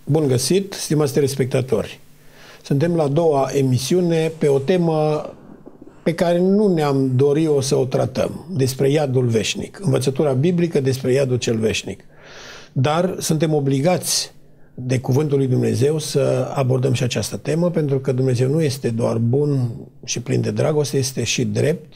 Bun găsit, stimați telespectatori! Suntem la a doua emisiune pe o temă pe care nu ne-am dorit-o să o tratăm, despre iadul veșnic, învățătura biblică despre iadul cel veșnic. Dar suntem obligați de Cuvântul lui Dumnezeu să abordăm și această temă, pentru că Dumnezeu nu este doar bun și plin de dragoste, este și drept,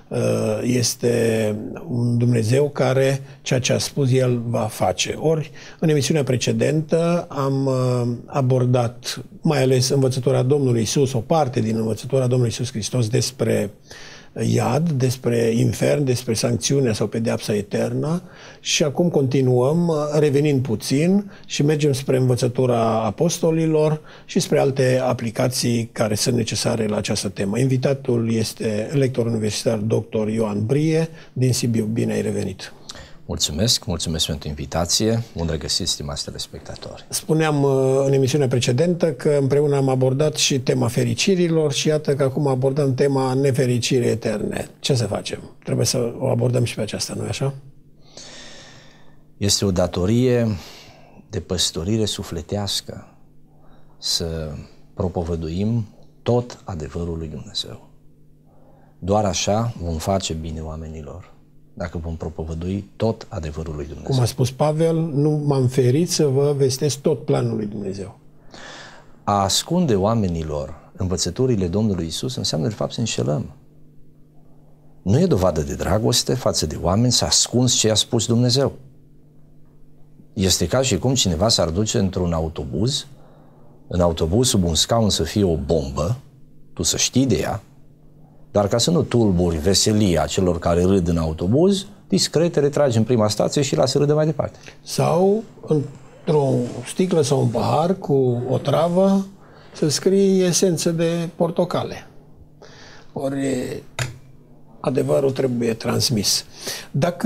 este un Dumnezeu care ceea ce a spus El va face. Ori, în emisiunea precedentă am abordat mai ales învățătura Domnului Iisus, o parte din învățătura Domnului Iisus Hristos despre iad, despre infern, despre sancțiunea sau pedeapsa eternă și acum continuăm revenind puțin și mergem spre învățătura apostolilor și spre alte aplicații care sunt necesare la această temă. Invitatul este lector universitar dr. Ioan Brie din Sibiu. Bine ai revenit! Mulțumesc pentru invitație. Bun regăsit, stimați telespectatori. Spuneam în emisiunea precedentă că împreună am abordat și tema fericirilor și iată că acum abordăm tema nefericirii eterne. Ce să facem? Trebuie să o abordăm și pe aceasta, nu-i așa? Este o datorie de păstorire sufletească să propovăduim tot adevărul lui Dumnezeu. Doar așa vom face bine oamenilor, dacă vom propovădui tot adevărul lui Dumnezeu. Cum a spus Pavel, nu m-am ferit să vă vestesc tot planul lui Dumnezeu. A ascunde oamenilor învățăturile Domnului Iisus înseamnă de fapt să înșelăm. Nu e dovadă de dragoste față de oameni să ascunzi ce a spus Dumnezeu. Este ca și cum cineva s-ar duce într-un autobuz, în autobuz sub un scaun să fie o bombă, tu să știi de ea, dar ca să nu tulburi veselia celor care râd în autobuz, discret te retragi în prima stație și lasă râde mai departe. Sau într-o sticlă sau un pahar cu o travă să scrie esență de portocale. Ori adevărul trebuie transmis. Dacă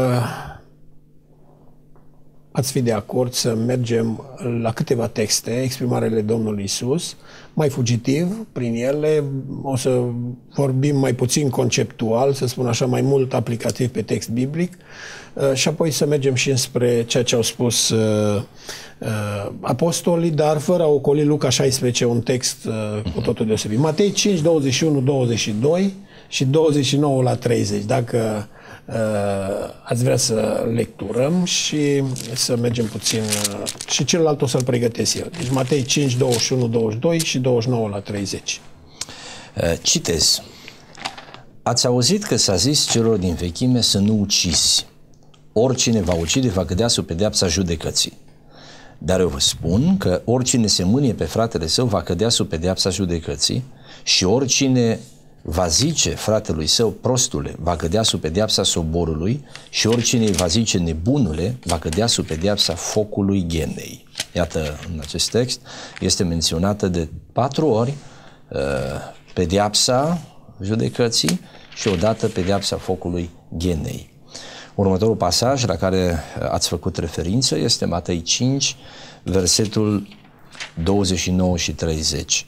ați fi de acord să mergem la câteva texte, exprimarele Domnului Iisus, mai fugitiv prin ele, o să vorbim mai puțin conceptual, să spun așa, mai mult aplicativ pe text biblic și apoi să mergem și înspre ceea ce au spus apostolii, dar fără a ocoli Luca 16, un text cu totul deosebit. Matei 5, 21, 22 și 29 la 30. Dacă ați vrea să lecturăm și să mergem puțin și celălalt o să-l pregătesc eu. Deci Matei 5, 21, 22 și 29 la 30. Citez. Ați auzit că s-a zis celor din vechime să nu ucizi. Oricine va ucide va cădea sub pedeapsa judecății. Dar eu vă spun că oricine se mânie pe fratele său va cădea sub pedeapsa judecății și oricine va zice fratelui său prostule, va cădea sub pedeapsa soborului și oricine va zice nebunule, va cădea sub pedeapsa focului ghenei. Iată, în acest text este menționată de 4 ori pedeapsa judecății și odată pedeapsa focului ghenei. Următorul pasaj la care ați făcut referință este Matei 5, versetul 29 și 30.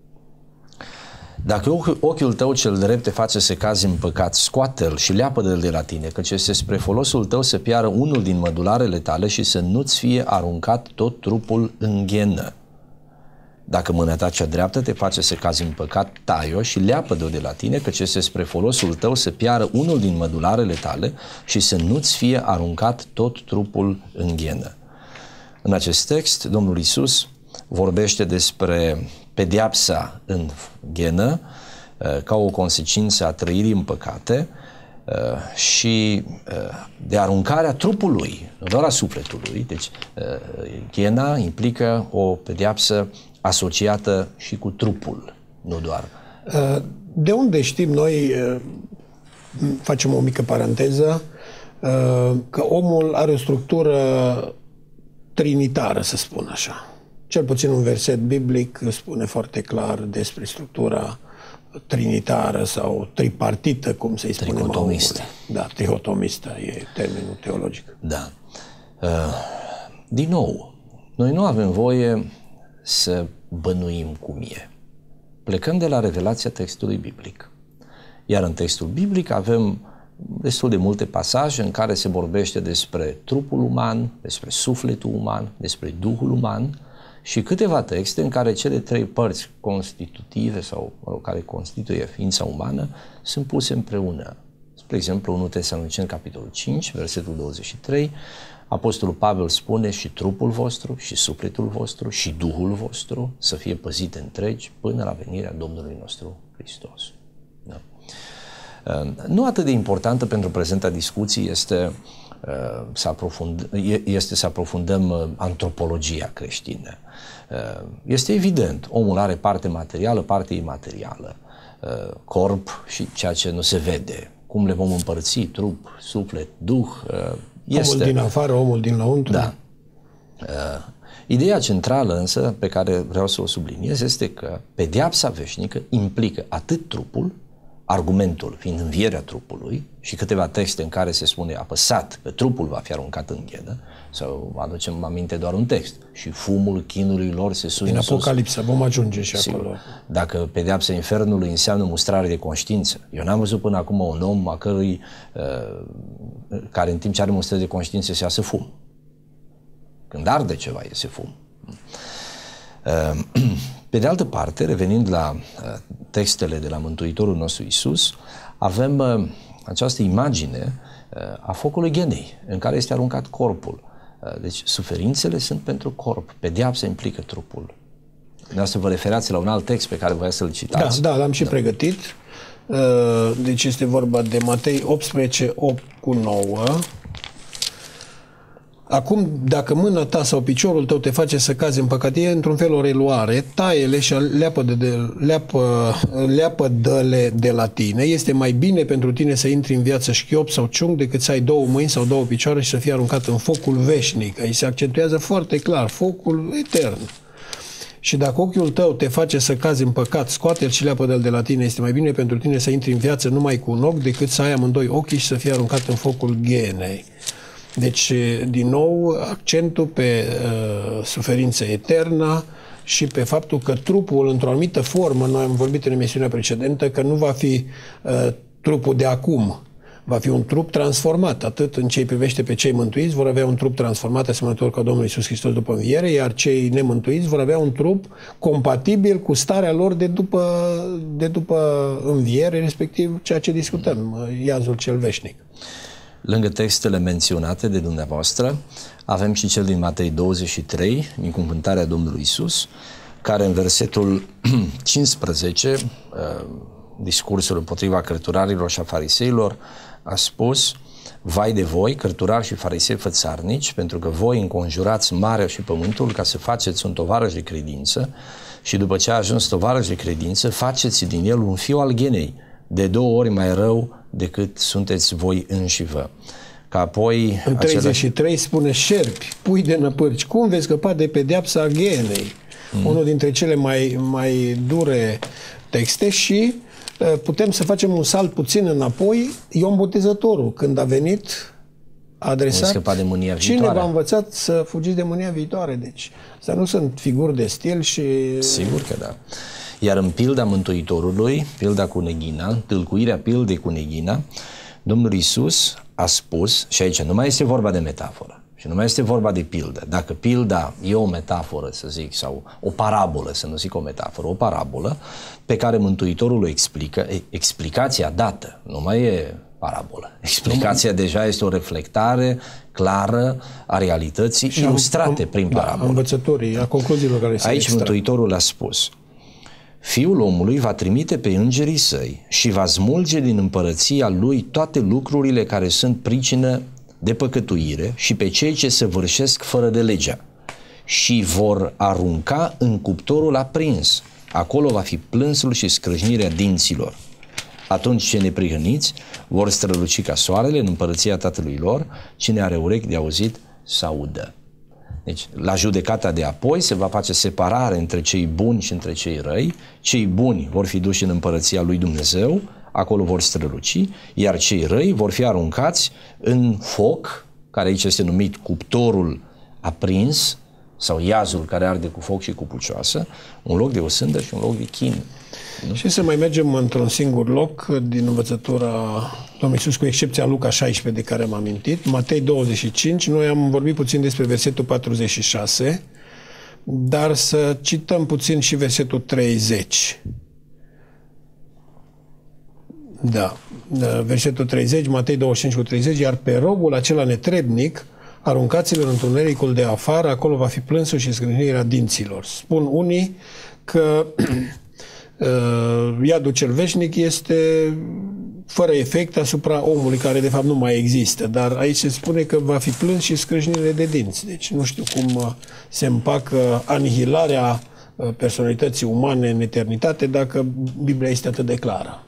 Dacă ochiul tău cel drept te face să cazi în păcat, scoate-l și leapă-l de la tine, căci este spre folosul tău să piară unul din mădularele tale și să nu-ți fie aruncat tot trupul în ghenă. Dacă mâna ta cea dreaptă te face să cazi în păcat, tai-o și leapă-o de la tine, căci este spre folosul tău să piară unul din mădularele tale și să nu-ți fie aruncat tot trupul în ghenă. În acest text, Domnul Iisus vorbește despre pedeapsa în ghenă ca o consecință a trăirii în păcate și de aruncarea trupului, nu doar a sufletului. Deci ghena implică o pedeapsă asociată și cu trupul, nu doar. De unde știm noi, facem o mică paranteză, că omul are o structură trinitară, să spun așa? Cel puțin un verset biblic spune foarte clar despre structura trinitară sau tripartită, cum să-i spunem. Trihotomistă. Da, trihotomistă e termenul teologic. Da. Din nou, noi nu avem voie să bănuim cum e. Plecăm de la revelația textului biblic. Iar în textul biblic avem destul de multe pasaje în care se vorbește despre trupul uman, despre sufletul uman, despre duhul uman și câteva texte în care cele trei părți constitutive sau care constituie ființa umană sunt puse împreună. Spre exemplu, 1 Tesaloniceni, capitolul 5, versetul 23, Apostolul Pavel spune și trupul vostru, și sufletul vostru, și Duhul vostru să fie păzite întregi până la venirea Domnului nostru Hristos. Da? Nu atât de importantă pentru prezenta discuție este să aprofundăm antropologia creștină. Este evident, omul are parte materială, parte imaterială, corp și ceea ce nu se vede. Cum le vom împărți, trup, suflet, duh, este... Omul din afară, omul din lăuntru. Da. Ideea centrală însă, pe care vreau să o subliniez, este că pedeapsa veșnică implică atât trupul, argumentul fiind învierea trupului și câteva texte în care se spune apăsat că trupul va fi aruncat în ghenă, sau aducem aminte doar un text, și fumul chinului lor se suie în sus. În Apocalipsa, vom ajunge și Sigur. acolo. Dacă pedeapsa infernului înseamnă mustrare de conștiință, eu n-am văzut până acum un om a cărui, care în timp ce are mustrare de conștiință se iasă fum. Când arde ceva, iese fum. Pe de altă parte, revenind la textele de la Mântuitorul nostru Iisus, avem această imagine a focului ghenei, în care este aruncat corpul. Deci suferințele sunt pentru corp, pedeapsa implică trupul. Dumneavoastră vă referați la un alt text pe care voia să-l citați. Da, l-am și pregătit. Deci este vorba de Matei 18, 8 cu 9. Acum, dacă mâna ta sau piciorul tău te face să cazi în păcat, e într-un fel o reluare, taie-le și leapă-dă-le de la tine. Este mai bine pentru tine să intri în viață șchiop sau ciung decât să ai două mâini sau două picioare și să fii aruncat în focul veșnic. Aici se accentuează foarte clar, focul etern. Și dacă ochiul tău te face să cazi în păcat, scoate-l și leapă-dă-l de la tine. Este mai bine pentru tine să intri în viață numai cu un ochi decât să ai amândoi ochii și să fii aruncat în focul ghenei. Deci, din nou, accentul pe suferință eternă și pe faptul că trupul, într-o anumită formă, noi am vorbit în emisiunea precedentă, că nu va fi trupul de acum, va fi un trup transformat. Atât în ce privește pe cei mântuiți, vor avea un trup transformat asemănător ca Domnul Iisus Hristos după înviere, iar cei nemântuiți vor avea un trup compatibil cu starea lor de după înviere, respectiv ceea ce discutăm, iazul cel veșnic. Lângă textele menționate de dumneavoastră, avem și cel din Matei 23, din cuvântarea Domnului Iisus, care în versetul 15, discursul împotriva cărturarilor și a fariseilor, a spus: vai de voi, cărturari și farisei fățarnici, pentru că voi înconjurați marea și pământul ca să faceți un tovarăș de credință și după ce a ajuns tovarăș de credință, faceți din el un fiu al ghenei, de 2 ori mai rău decât sunteți voi înșivă. Ca apoi în 33 spune șerpi, pui de năpârci. Cum veți scăpa de pedeapsa ghenei? Unul dintre cele mai dure texte și putem să facem un salt puțin înapoi. Ion Botezătorul, când a venit, a adresat: de mânia viitoare. Cine v-a învățat să fugiți de mânia viitoare? Deci, astea nu sunt figuri de stil și... Sigur că da. Iar în pilda Mântuitorului, pilda cu neghina, tâlcuirea pildei cu neghina, Domnul Iisus a spus, și aici nu mai este vorba de metaforă, și nu mai este vorba de pildă. Dacă pilda e o metaforă, să zic, sau o parabolă, să nu zic o metaforă, o parabolă, pe care Mântuitorul o explică, explicația dată, nu mai e parabolă. Explicația deja este o reflectare clară a realității și ilustrate prin parabolă. Învățătorii, a concluziilor care se Aici extrag. Mântuitorul a spus: Fiul omului va trimite pe îngerii săi și va smulge din împărăția lui toate lucrurile care sunt pricină de păcătuire și pe cei ce săvârșesc fără de legea și vor arunca în cuptorul aprins. Acolo va fi plânsul și scrâșnirea dinților. Atunci cei neprihăniți vor străluci ca soarele în împărăția Tatălui lor. Cine are urechi de auzit să audă. Deci, la judecata de apoi se va face separare între cei buni și între cei răi. Cei buni vor fi duși în împărăția lui Dumnezeu, acolo vor străluci, iar cei răi vor fi aruncați în foc, care aici este numit cuptorul aprins, sau iazul care arde cu foc și cu pucioasă, un loc de osândă și un loc de chin. Și să mai mergem într-un singur loc din învățătura Domnului Iisus, cu excepția Luca 16 de care am amintit, Matei 25, noi am vorbit puțin despre versetul 46, dar să cităm puțin și versetul 30. Da, versetul 30, Matei 25:30, iar pe robul acela netrebnic aruncați-l în întunericul de afară, acolo va fi plânsul și scrâșnirea dinților. Spun unii că iadul cel veșnic este fără efect asupra omului, care de fapt nu mai există, dar aici se spune că va fi plâns și scrâșnire de dinți. Deci nu știu cum se împacă anihilarea personalității umane în eternitate dacă Biblia este atât de clară.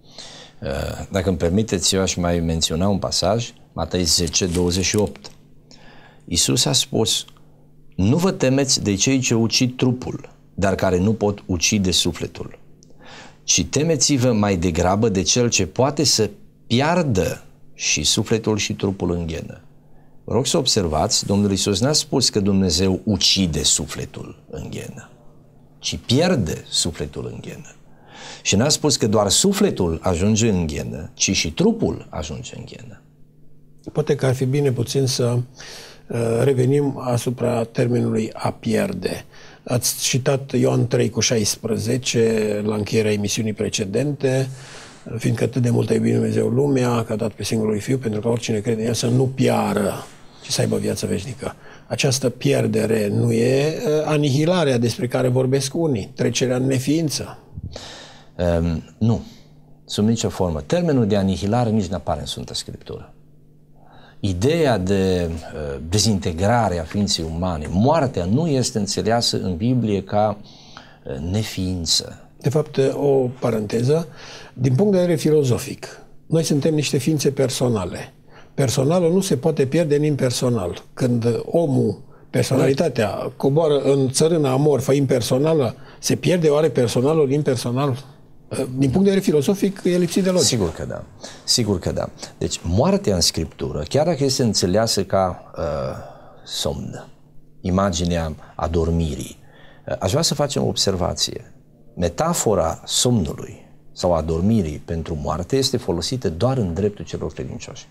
Dacă îmi permiteți, eu aș mai menționa un pasaj, Matei 10:28. Iisus a spus: nu vă temeți de cei ce ucid trupul, dar care nu pot ucide sufletul, ci temeți-vă mai degrabă de cel ce poate să piardă și sufletul și trupul în ghenă. Vă rog să observați, Domnul Iisus n-a spus că Dumnezeu ucide sufletul în ghenă, ci pierde sufletul în ghenă. Și n-a spus că doar sufletul ajunge în ghenă, ci și trupul ajunge în ghenă. Poate că ar fi bine puțin să revenim asupra termenului a pierde. Ați citat Ioan 3:16 la încheierea emisiunii precedente, fiindcă atât de mult a iubit Dumnezeu lumea, că a dat pe singurul Fiu, pentru că oricine crede în El să nu piară, ci să aibă viață veșnică. Această pierdere nu e anihilarea despre care vorbesc unii, trecerea în neființă. Nu, sub nicio formă. Termenul de anihilare nici nu apare în Sfânta Scriptură. Ideea de dezintegrare a ființei umane, moartea, nu este înțeleasă în Biblie ca neființă. De fapt, o paranteză, din punct de vedere filozofic, noi suntem niște ființe personale. Personalul nu se poate pierde în impersonal. Când omul, personalitatea, coboară în țărâna amorfă impersonală, se pierde oare personalul impersonal? Din punct de vedere filozofic, e lipsit de logică. Sigur că da. Sigur că da. Deci, moartea în Scriptură, chiar dacă este înțeleasă ca somn, imaginea adormirii, aș vrea să facem o observație. Metafora somnului sau adormirii pentru moarte este folosită doar în dreptul celor credincioși.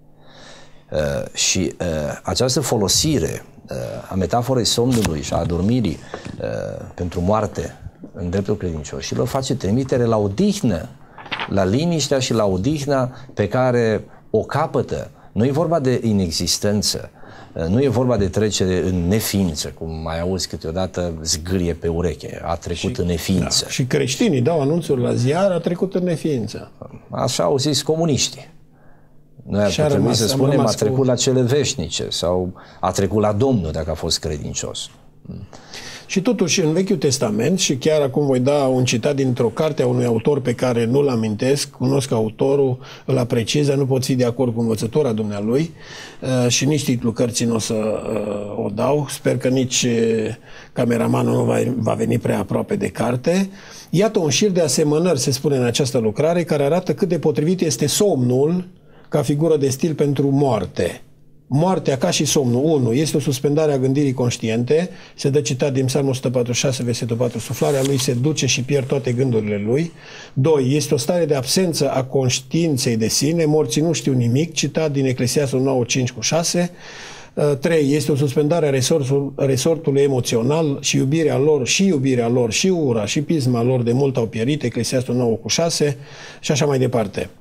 Și această folosire a metaforei somnului și a adormirii pentru moarte în dreptul credincioșilor face trimitere la odihnă, la liniștea și la odihna pe care o capătă. Nu e vorba de inexistență, nu e vorba de trecere în neființă, cum mai auzi câteodată zgârie pe ureche, a trecut în neființă. Da, și creștinii dau anunțuri la ziar, a trecut în neființă. Așa au zis comuniștii. Noi ar trebui să spunem a trecut la cele veșnice sau a trecut la Domnul dacă a fost credincios. Și totuși în Vechiul Testament, și chiar acum voi da un citat dintr-o carte a unui autor pe care nu-l amintesc, cunosc autorul, îl apreciez, dar nu pot fi de acord cu învățătura dumnealui și nici titlul cărții nu o să o dau. Sper că nici cameramanul nu va veni prea aproape de carte. Iată un șir de asemănări, se spune în această lucrare, care arată cât de potrivit este somnul ca figură de stil pentru moarte. Moartea, ca și somnul, 1. Este o suspendare a gândirii conștiente, se dă citat din Psalmul 146, versetul 4, suflarea lui se duce și pierd toate gândurile lui. 2. Este o stare de absență a conștiinței de sine, morții nu știu nimic, citat din Eclesiastul 9, 5:6. 3. Este o suspendare a resortului emoțional și iubirea lor, și ura, și pisma lor de mult au pierit, Eclesiastul 9:6 și așa mai departe.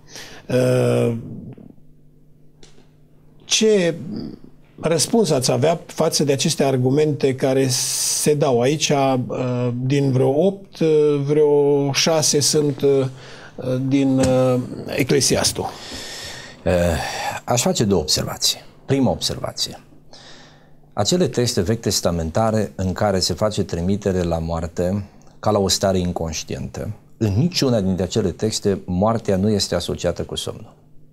Ce răspuns ați avea față de aceste argumente care se dau aici? Din vreo 8, vreo 6 sunt din Eclesiastul. Aș face două observații. Prima observație. Acele texte vechi testamentare în care se face trimitere la moarte ca la o stare inconștientă, în niciuna dintre acele texte moartea nu este asociată cu somnul,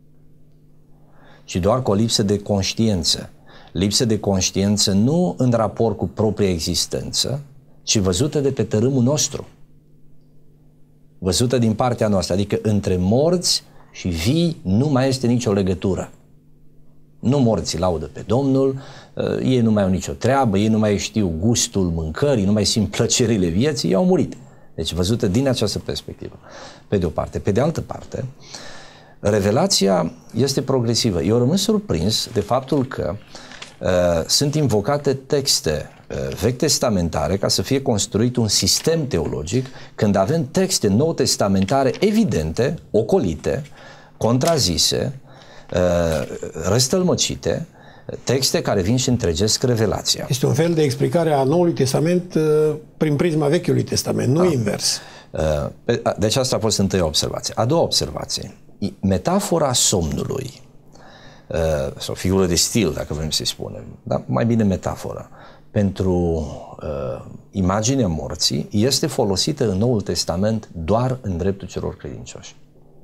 ci doar cu o lipsă de conștiință. Lipsă de conștiință nu în raport cu propria existență, ci văzută de pe tărâmul nostru. Văzută din partea noastră, adică între morți și vii nu mai este nicio legătură. Nu morții laudă pe Domnul, ei nu mai au nicio treabă, ei nu mai știu gustul mâncării, nu mai simt plăcerile vieții, ei au murit. Deci văzută din această perspectivă, pe de o parte. Pe de altă parte, revelația este progresivă. Eu rămân surprins de faptul că sunt invocate texte vechi testamentare ca să fie construit un sistem teologic, când avem texte nou testamentare evidente, ocolite, contrazise, răstălmăcite, texte care vin și întregesc revelația. Este un fel de explicare a Noului Testament prin prisma Vechiului Testament, nu invers. Deci asta a fost întâia observație. A doua observație, metafora somnului, sau figură de stil, dacă vrem să-i spunem, dar mai bine metafora, pentru imaginea morții, este folosită în Noul Testament doar în dreptul celor credincioși.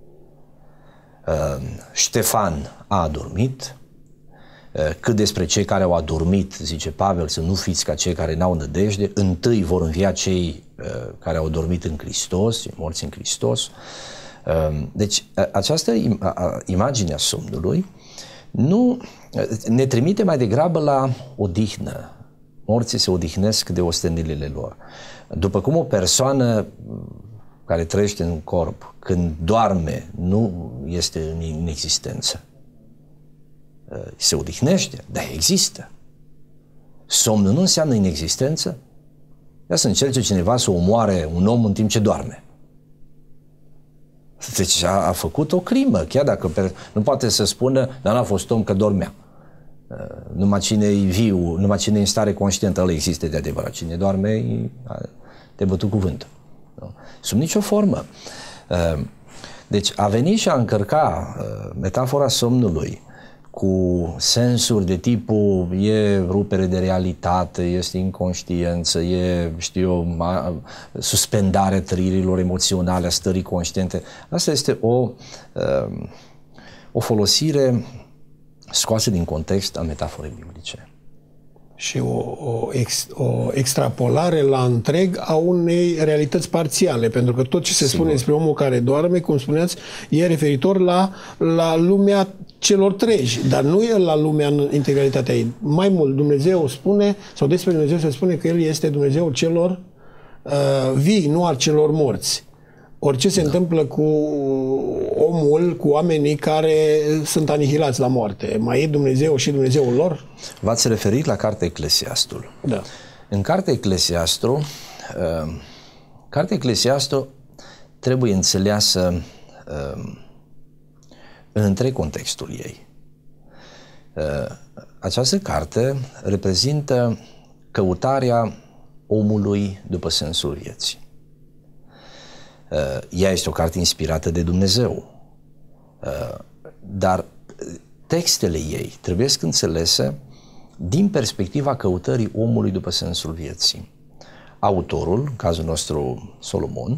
Ștefan a adormit. Cât despre cei care au adormit, zice Pavel, să nu fiți ca cei care n-au nădejde, întâi vor învia cei care au dormit în Hristos, morți în Hristos. Deci această imagine a somnului nu ne trimite mai degrabă la odihnă. Morții se odihnesc de ostenelile lor. După cum o persoană care trăiește în corp, când doarme, nu este în inexistență. Se odihnește, dar există. Somnul nu înseamnă inexistență. Ia să încerce cineva să omoare un om în timp ce doarme. Deci a făcut o crimă, chiar dacă nu poate să spună, dar n-a fost om că dormea. Numai cine e viu, numai cine e în stare conștientă, ăla există de adevărat. Cine doarme, te bătut cuvântul. Sub nicio formă. Deci a venit și a încărca metafora somnului cu sensuri de tipul e rupere de realitate, este inconștiență, e, știu eu, suspendarea trăirilor emoționale, a stării conștiente. Asta este o folosire scoasă din context a metaforei biblice. Și o extrapolare la întreg a unei realități parțiale, pentru că tot ce se spune despre omul care doarme, cum spuneați, e referitor la lumea celor treji, dar nu e la lumea în integralitatea ei. Mai mult, Dumnezeu spune, sau despre Dumnezeu se spune că El este Dumnezeul celor vii, nu al celor morți. Orice se întâmplă cu omul, cu oamenii care sunt anihilați la moarte, mai e Dumnezeu și Dumnezeul lor? V-ați referit la cartea Eclesiastul. Da. În cartea Eclesiastul trebuie înțeleasă în întreg contextul ei. Această carte reprezintă căutarea omului după sensul vieții. Ea este o carte inspirată de Dumnezeu, dar textele ei trebuie să înțelese din perspectiva căutării omului după sensul vieții. Autorul, în cazul nostru Solomon,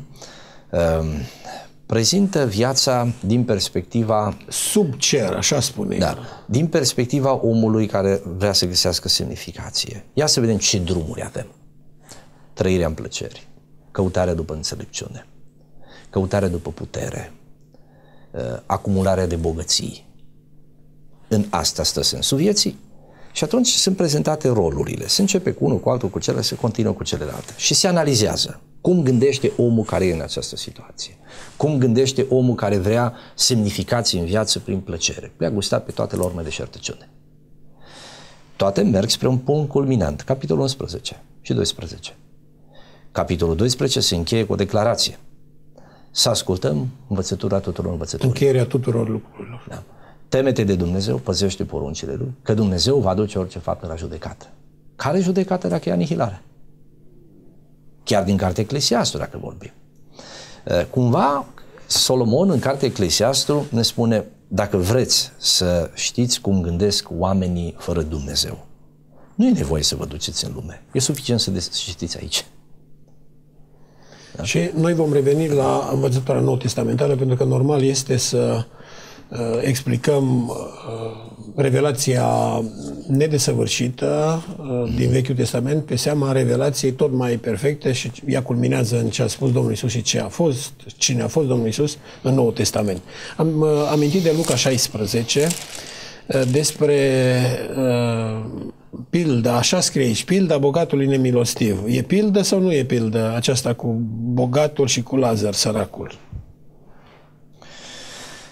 prezintă viața din perspectiva sub cer, așa spune. Da, din perspectiva omului care vrea să găsească semnificație. Ia să vedem ce drumuri avem. Trăirea în plăceri, căutarea după înțelepciune, căutarea după putere, acumularea de bogății. În asta stă sensul vieții. Și atunci sunt prezentate rolurile. Se începe cu unul, cu altul, cu celălalt, se continuă cu celelalte. Și se analizează cum gândește omul care e în această situație. Cum gândește omul care vrea semnificații în viață prin plăcere. Le-a gustat pe toate la urmă de șertăciune. Toate merg spre un punct culminant. Capitolul 11 și 12. Capitolul 12 se încheie cu o declarație. Să ascultăm învățătura tuturor învățătorilor. Încheierea tuturor lucrurilor. Da. Temete de Dumnezeu, păzește poruncile Lui, că Dumnezeu va duce orice faptă la judecată. Care judecată dacă e anihilare? Chiar din cartea Eclesiastul, dacă vorbim. Cumva, Solomon, în cartea Eclesiastul, ne spune, dacă vreți să știți cum gândesc oamenii fără Dumnezeu, nu e nevoie să vă duceți în lume. E suficient să știți aici. Da? Și noi vom reveni la învățătura nou testamentară, pentru că normal este să explicăm revelația nedesăvârșită din Vechiul Testament pe seama revelației tot mai perfecte și ea culminează în ce a spus Domnul Iisus și cine a fost Domnul Iisus în Noul Testament. Am amintit de Luca 16 despre pilda, așa scrie aici, pilda bogatului nemilostiv. E pildă sau nu e pildă aceasta cu bogatul și cu Lazar, săracul?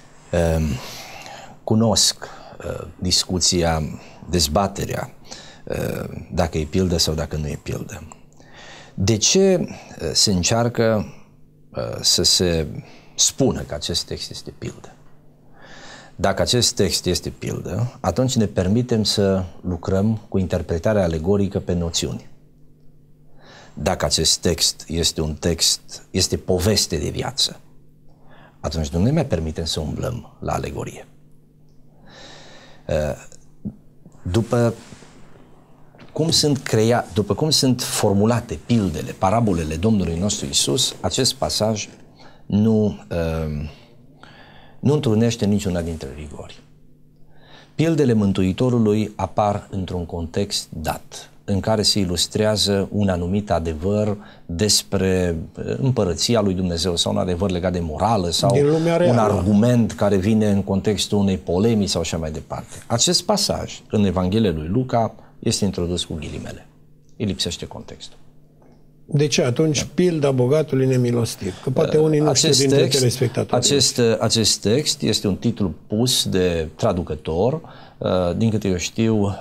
Cunosc discuția, dezbaterea dacă e pildă sau dacă nu e pildă. De ce se încearcă să se spună că acest text este pildă? Dacă acest text este pildă, atunci ne permitem să lucrăm cu interpretarea alegorică pe noțiuni. Dacă acest text este un text, este poveste de viață, atunci nu ne mai permitem să umblăm la alegorie. După cum sunt formulate pildele, parabolele Domnului nostru Iisus, acest pasaj nu întrunește niciuna dintre rigori. Pildele Mântuitorului apar într-un context dat, în care se ilustrează un anumit adevăr despre împărăția lui Dumnezeu sau un adevăr legat de morală sau un argument care vine în contextul unei polemii sau așa mai departe. Acest pasaj în Evanghelia lui Luca este introdus cu ghilimele. Îi lipsește contextul. De ce atunci pilda bogatului nemilostiv? Că poate unii nu știu dintre telespectatori. Acest text este un titlu pus de traducător. Din câte eu știu,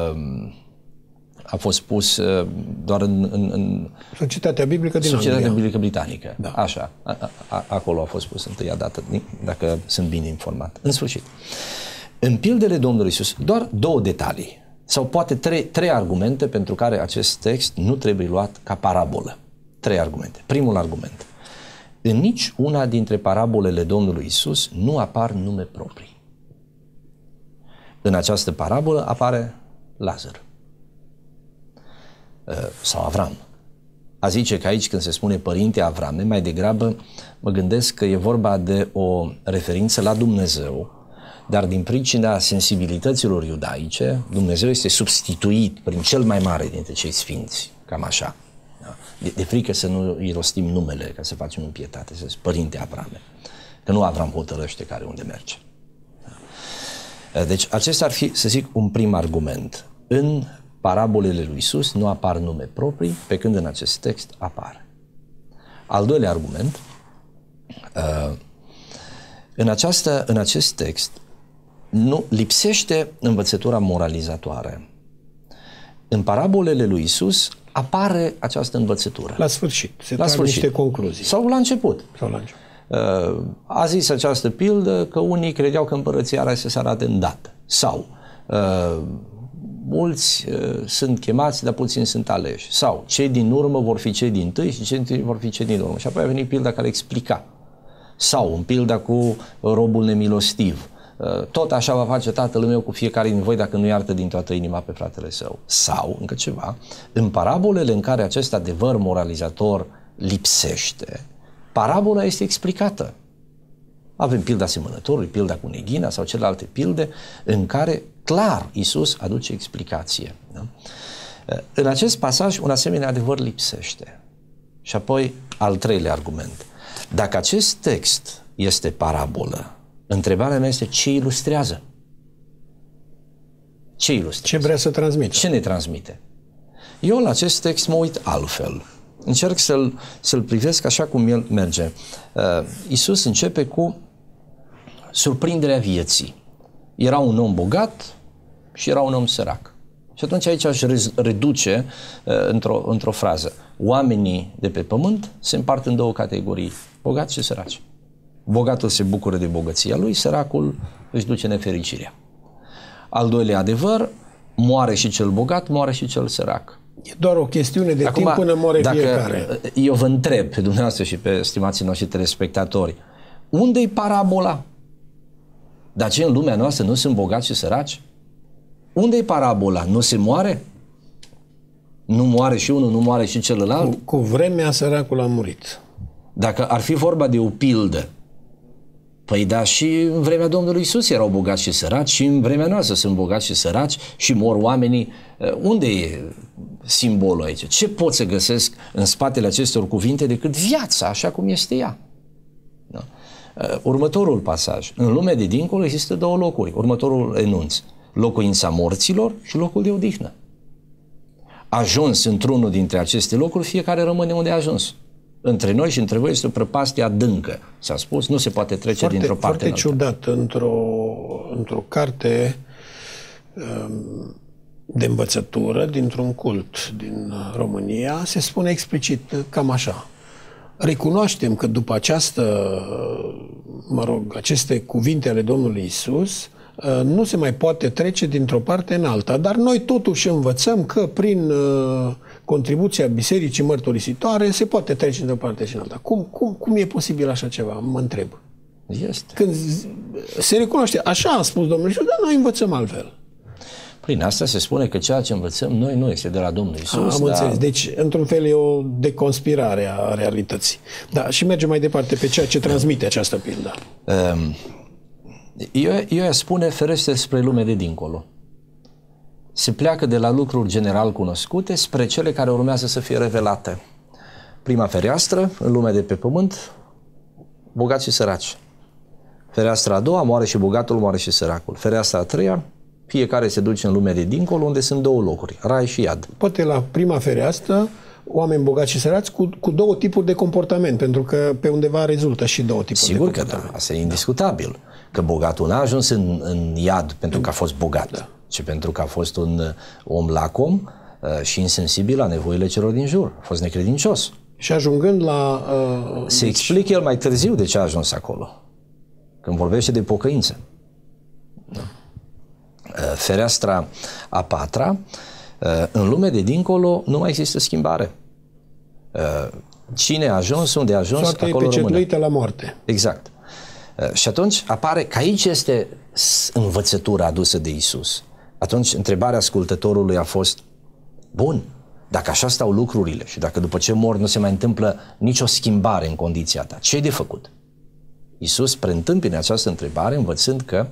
a fost pus doar în Societatea Biblică din Societatea Biblică Britanică. Da. Așa, acolo a fost pus întâia dată, dacă sunt bine informat. În sfârșit, în pildele Domnului Iisus, doar două detalii sau poate trei argumente pentru care acest text nu trebuie luat ca parabolă. Trei argumente. Primul argument. În nici una dintre parabolele Domnului Iisus nu apar nume proprii. În această parabolă apare Lazar sau Avram. A zice că aici când se spune părinte Avrame, mai degrabă mă gândesc că e vorba de o referință la Dumnezeu, dar din pricina sensibilităților iudaice, Dumnezeu este substituit prin cel mai mare dintre cei sfinți, cam așa. De frică să nu îi rostim numele, ca să facem în pietate, să zic părinte Avrame, că nu Avram hotărăște care unde merge. Deci acesta ar fi, să zic, un prim argument. În parabolele lui Iisus nu apar nume proprii, pe când în acest text apare. Al doilea argument, în acest text nu lipsește învățătura moralizatoare. În parabolele lui Iisus apare această învățătură. La sfârșit, se trag niște concluzii. Sau la început. A zis această pildă că unii credeau că împărăția are să se arate îndată. Sau mulți sunt chemați, dar puțini sunt aleși. Sau cei din urmă vor fi cei din tâi și cei din tâi vor fi cei din urmă. Și apoi a venit pilda care explica. Sau în pilda cu robul nemilostiv. Tot așa va face tatăl meu cu fiecare din voi dacă nu iartă din toată inima pe fratele său. Sau, încă ceva, în parabolele în care acest adevăr moralizator lipsește, parabola este explicată. Avem pilda semănătorului, pilda cu neghina sau celelalte pilde în care clar Iisus aduce explicație. Da? În acest pasaj un asemenea adevăr lipsește. Și apoi al treilea argument. Dacă acest text este parabolă, întrebarea mea este ce ilustrează? Ce ilustrează? Ce vrea să transmite? Ce ne transmite? Eu la acest text mă uit altfel. Încerc să-l privesc așa cum el merge. Iisus începe cu surprinderea vieții. Era un om bogat și era un om sărac. Și atunci aici aș reduce într-o frază. Oamenii de pe pământ se împart în două categorii, bogați și săraci. Bogatul se bucură de bogăția lui, săracul își duce nefericirea. Al doilea adevăr, moare și cel bogat, moare și cel sărac. E doar o chestiune de timp până moare fiecare. Eu vă întreb pe dumneavoastră și pe stimații noștri telespectatori, unde-i parabola? Dar ce în lumea noastră nu sunt bogați și săraci? Unde-i parabola? Nu se moare? Nu moare și unul, nu moare și celălalt? Cu vremea săracul a murit. Dacă ar fi vorba de o pildă, păi da, și în vremea Domnului Iisus erau bogați și săraci și în vremea noastră sunt bogați și săraci și mor oamenii. Unde e simbolul aici? Ce pot să găsesc în spatele acestor cuvinte decât viața așa cum este ea? Da? Următorul pasaj. În lumea de dincolo există două locuri. Următorul enunț. Locuința morților și locul de odihnă. Ajuns într-unul dintre aceste locuri, fiecare rămâne unde a ajuns. Între noi și între voi este o prăpastie adâncă. S-a spus, nu se poate trece dintr-o parte în alta. Foarte ciudat, într-o carte de învățătură dintr-un cult din România se spune explicit cam așa. Recunoaștem că după aceste cuvinte ale Domnului Iisus, nu se mai poate trece dintr-o parte în alta, dar noi totuși învățăm că prin contribuția Bisericii Mărturisitoare se poate trece dintr-o parte și în alta. Cum e posibil așa ceva? Mă întreb. Este. Când se recunoaște, așa a spus Domnul Iisus, dar noi învățăm altfel. Prin asta se spune că ceea ce învățăm noi nu este de la Domnul Iisus. Am înțeles. Deci, într-un fel, e o deconspirare a realității. Da, și mergem mai departe pe ceea ce transmite această pildă. Eu spune, ferește spre lume de dincolo. Se pleacă de la lucruri general cunoscute spre cele care urmează să fie revelate. Prima fereastră, în lumea de pe pământ, bogați și săraci. Fereastra a doua, moare și bogatul, moare și săracul. Fereastra a treia, fiecare se duce în lumea de dincolo, unde sunt două locuri, rai și iad. Poate la prima fereastră, oameni bogați și sărați cu două tipuri de comportament, pentru că pe undeva rezultă și două tipuri Sigur de că comportament. da, asta e indiscutabil. Că bogatul n-a ajuns în iad pentru că a fost bogat, ci pentru că a fost un om lacom și insensibil la nevoile celor din jur. A fost necredincios. Și ajungând la... Se explică el mai târziu de ce a ajuns acolo. Când vorbește de pocăință. Fereastra a patra, în lume de dincolo nu mai există schimbare. Cine a ajuns, unde a ajuns, soarta acolo e rămâne. pecetluită la moarte. Exact. Și atunci apare că aici este învățătura adusă de Iisus. Atunci întrebarea ascultătorului a fost: bun, dacă așa stau lucrurile și dacă după ce mor nu se mai întâmplă nicio schimbare în condiția ta, ce-i de făcut? Iisus preîntâmpină această întrebare învățând că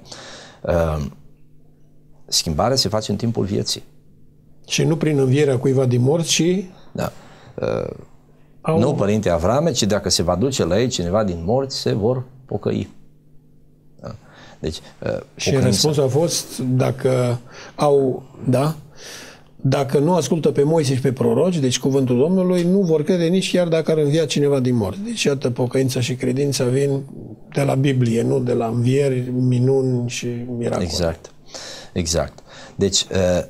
schimbarea se face în timpul vieții. Și nu prin învierea cuiva din morți, ci... Da. Nu Părinte Avrame, ci dacă se va duce la ei cineva din morți, se vor pocăi. Da. Deci, și răspunsul a fost, dacă nu ascultă pe Moise și pe proroci, deci cuvântul Domnului, nu vor crede nici chiar dacă ar învia cineva din morți. Deci, iată, pocăința și credința vin de la Biblie, nu de la învieri, minuni și miracole. Exact. Deci,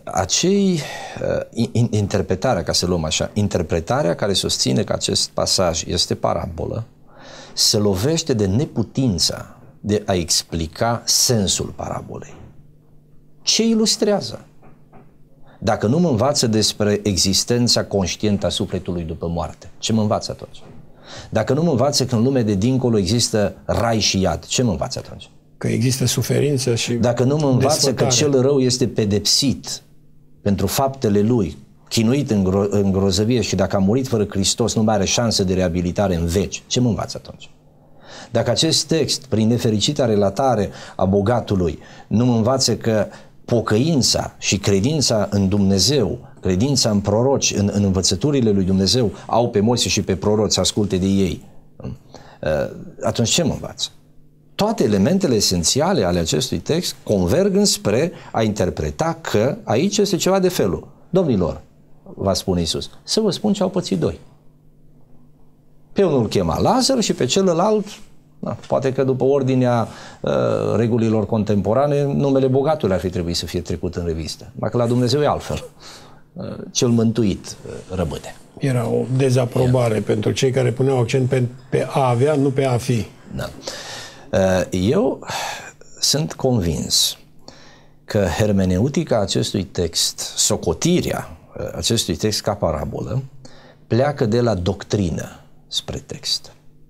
interpretarea, ca să luăm așa, interpretarea care susține că acest pasaj este parabolă, se lovește de neputința de a explica sensul parabolei. Ce ilustrează? Dacă nu mă învață despre existența conștientă a sufletului după moarte, ce mă învață atunci? Dacă nu mă învață că în lume de dincolo există rai și iad, ce mă învață atunci? Că există suferință și dacă nu mă învață desfătare, că cel rău este pedepsit pentru faptele lui, chinuit în grozăvie și dacă a murit fără Hristos nu mai are șansă de reabilitare în veci, ce mă învață atunci? Dacă acest text, prin nefericita relatare a bogatului, nu mă învață că pocăința și credința în Dumnezeu, credința în proroci, în învățăturile lui Dumnezeu, au pe Moise și pe proroci să asculte de ei, atunci ce mă învață? Toate elementele esențiale ale acestui text converg înspre a interpreta că aici este ceva de felul: domnilor, va spune Iisus, să vă spun ce au pățit doi. Pe unul îl chema Lazar și pe celălalt, poate că după ordinea regulilor contemporane, numele bogatului ar fi trebuit să fie trecut în revistă. Dacă la Dumnezeu e altfel. Cel mântuit rămâne. Era o dezaprobare pentru cei care puneau accent pe a avea, nu pe a fi. Da. Eu sunt convins că hermeneutica acestui text, socotirea acestui text ca parabolă, pleacă de la doctrină spre text.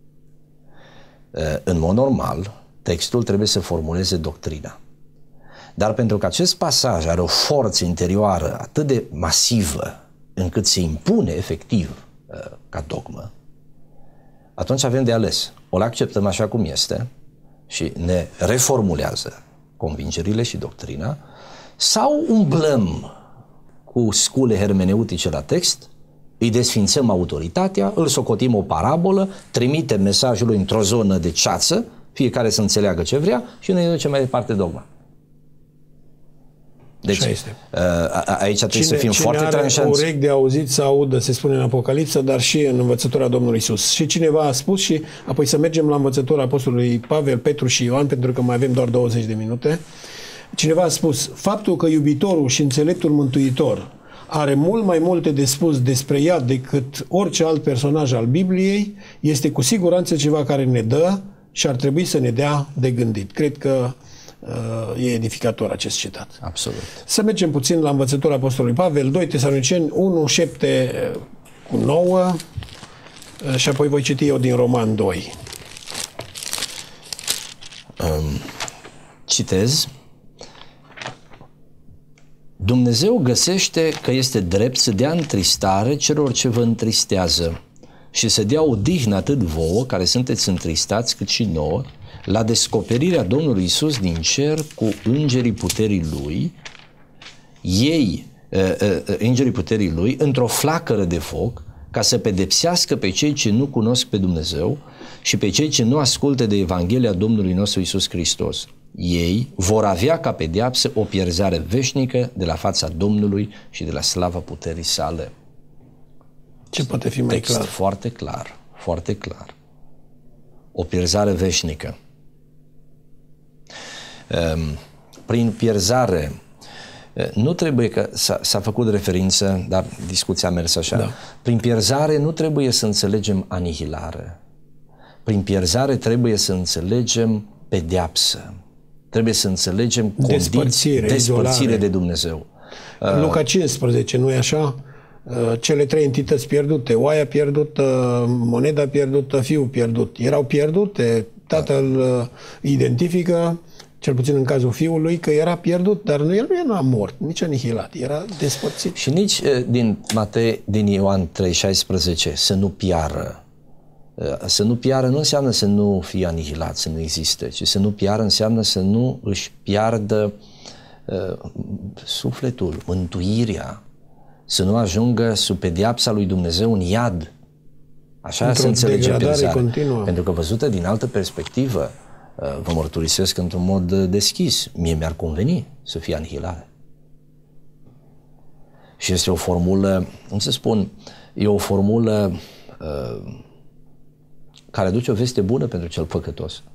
În mod normal, textul trebuie să formuleze doctrina. Dar pentru că acest pasaj are o forță interioară atât de masivă încât se impune efectiv ca dogmă, atunci avem de ales. O le acceptăm așa cum este și ne reformulează convingerile și doctrina, sau umblăm cu scule hermeneutice la text, îi desfințăm autoritatea, îl socotim o parabolă, trimitem mesajul lui într-o zonă de ceață, fiecare să înțeleagă ce vrea și ne duce mai departe dogma. Deci, aici trebuie să fim foarte tranșanți. Cine are urechi de auzit să audă, se spune în Apocalipsă, dar și în învățătura Domnului Iisus. Și cineva a spus, și apoi să mergem la învățătura Apostolului Pavel, Petru și Ioan, pentru că mai avem doar 20 de minute. Cineva a spus, faptul că iubitorul și înțeleptul mântuitor are mult mai multe de spus despre ea decât orice alt personaj al Bibliei, este cu siguranță ceva care ne dă și ar trebui să ne dea de gândit. Cred că e edificator acest citat. Absolut. Să mergem puțin la învățătura Apostolului Pavel, 2 Tesaloniceni 1, 7 cu 9 și apoi voi citi eu din Roman 2. Citez. Dumnezeu găsește că este drept să dea întristare celor ce vă întristează și să dea odihnă atât vouă, care sunteți întristați, cât și nouă, la descoperirea Domnului Iisus din cer cu îngerii puterii Lui, îngerii puterii Lui, într-o flacără de foc, ca să pedepsească pe cei ce nu cunosc pe Dumnezeu și pe cei ce nu ascultă de Evanghelia Domnului nostru Iisus Hristos. Ei vor avea ca pedeapsă o pierzare veșnică de la fața Domnului și de la slava puterii sale. Ce poate fi mai clar? Foarte clar, foarte clar. O pierzare veșnică. Prin pierzare, nu trebuie că s-a făcut referință, dar discuția a mers așa. Da. Prin pierzare nu trebuie să înțelegem anihilare. Prin pierzare trebuie să înțelegem pedeapsă. Trebuie să înțelegem despărțire de Dumnezeu. Luca 15, nu e așa? Cele trei entități pierdute, oaia pierdută, moneda pierdută, fiul pierdut. Erau pierdute, tatăl identifică, cel puțin în cazul fiului, că era pierdut, dar el nu a mort, nici anihilat, era despărțit. Și nici din Ioan 3,16 să nu piară. Să nu piară nu înseamnă să nu fie anihilat, să nu existe, ci să nu piară înseamnă să nu își piardă sufletul, mântuirea, să nu ajungă sub pedeapsa lui Dumnezeu în iad. Așa se înțelege pierzare. Pentru că văzută din altă perspectivă, vă mărturisesc într-un mod deschis, mie mi-ar conveni să fie anihilare. Și este o formulă, cum să spun, e o formulă care aduce o veste bună pentru cel păcătos.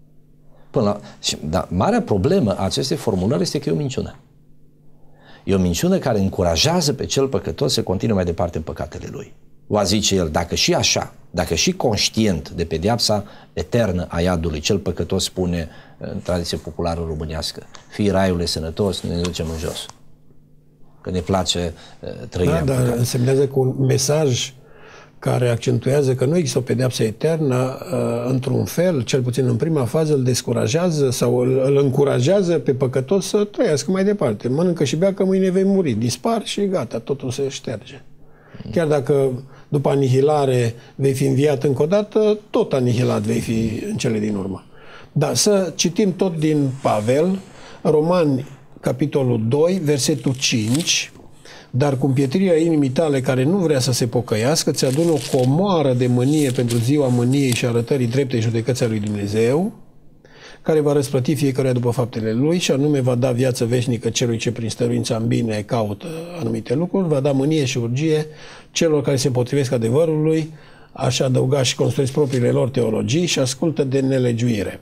Dar marea problemă a acestei formulări este că e o minciună. E o minciună care încurajează pe cel păcătos să continue mai departe în păcatele lui. Va zice el, dacă și așa, dacă și conștient de pedeapsa eternă a iadului, cel păcătos spune, în tradiție populară românească, fii raiule sănătos, ne ducem în jos. Că ne place trăirea. Da, dar însemnează cu un mesaj care accentuează că nu există o pedeapsă eternă, într-un fel, cel puțin în prima fază, îl descurajează sau îl încurajează pe păcătos să trăiască mai departe. Mănâncă și bea că mâine vei muri. Dispar și gata, totul se șterge. Chiar dacă după anihilare vei fi înviat încă o dată, tot anihilat vei fi în cele din urmă. Da, să citim tot din Pavel, Romani, capitolul 2, versetul 5, dar cu împietrirea inimii tale care nu vrea să se pocăiască, ți adună o comoară de mânie pentru ziua mâniei și arătării dreptei judecății a lui Dumnezeu, care va răsplăti fiecăruia după faptele lui și anume va da viață veșnică celui ce prin stăruința în bine caută anumite lucruri, va da mânie și urgie celor care se potrivesc adevărului, așa adăuga și construiesc propriile lor teologii și ascultă de nelegiuire.